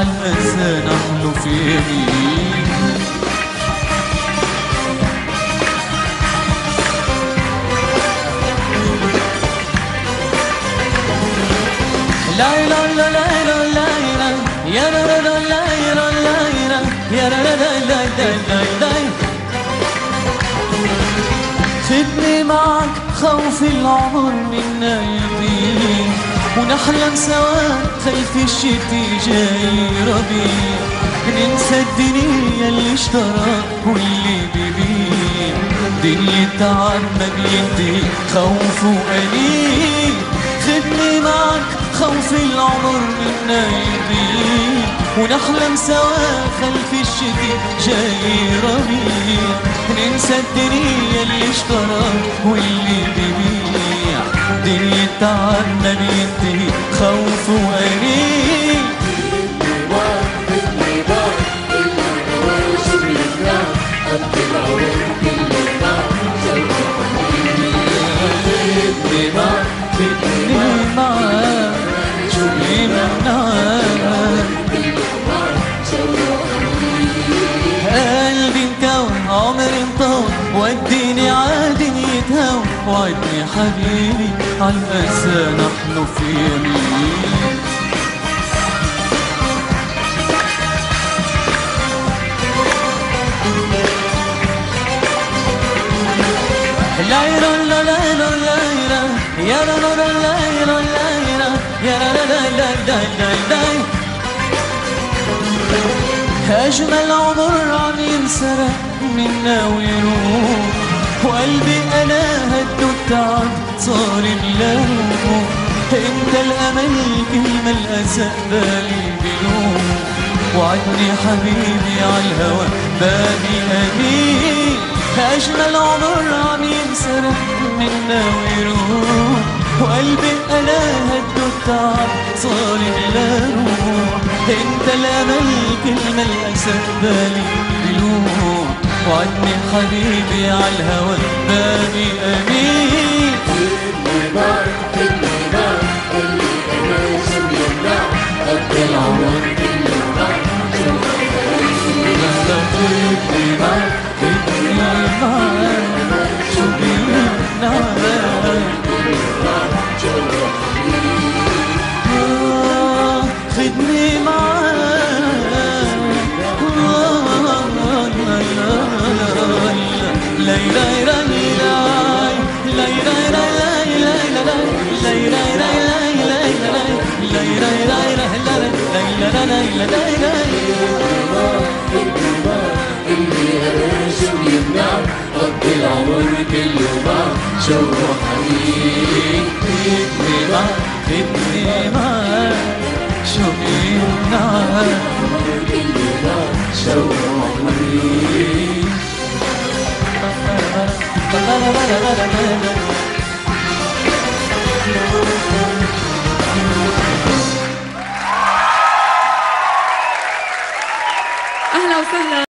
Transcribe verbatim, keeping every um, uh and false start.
عالأسى نحلف يمين. لا لا لا لا لا لا يا لا لا لا لا لا يا لا لا لا لا لا. خدني معك خوف العمر منا يضيع، ونحلم سوا خلف الشتي جاي ربيع. ننسى الدنيا اللي اشترى واللي ببيع، دنيا تعب ما بينتهي خوف وأنين. خدني معك خوف العمر منا يضيع، ونحلم سوا خلف الشتي جاي ربيع. ننسى الدنيا اللي اشترى واللي ببيع، دنيا تعب ما بينتهي خوف وأنين. خدني معاك شو بيمنعك، قلبي مكون عمري مطول، وديني عالدنيا هون. وعدني حبيبي عالأسى نحلف يمين. لا لا لا لا لا يا لا لا لا لا لا يا لا لا لا لا لا. أجمل عمر عم ينسرق منا ويروح، وقلبي أنا هدو التعب صار بلوم. انت الأمل كل ما الأسى بالي بلوم، وعدني حبيبي عالهوى بابي أمين. أجمل عمر عم ينسرق منا ويروح، وقلبي أنا هدو التعب صار بلا روح. انت الأمل كل ما الأسى بالي بلوم، وعدني حبيبي عالهوى بابي أمين. خدني معك خدني معك اللي أنا شو بيمنع، قد العمر كله معك شو بيمنع. خدني معك خدني معك شو بيمنعك، خدني معاك لا لا لا قد العمر كله معك شو حبيبي. خدني معاك خدني معاك شو بيمنعك، كله معك شو حبيبي. أهلا وسهلا.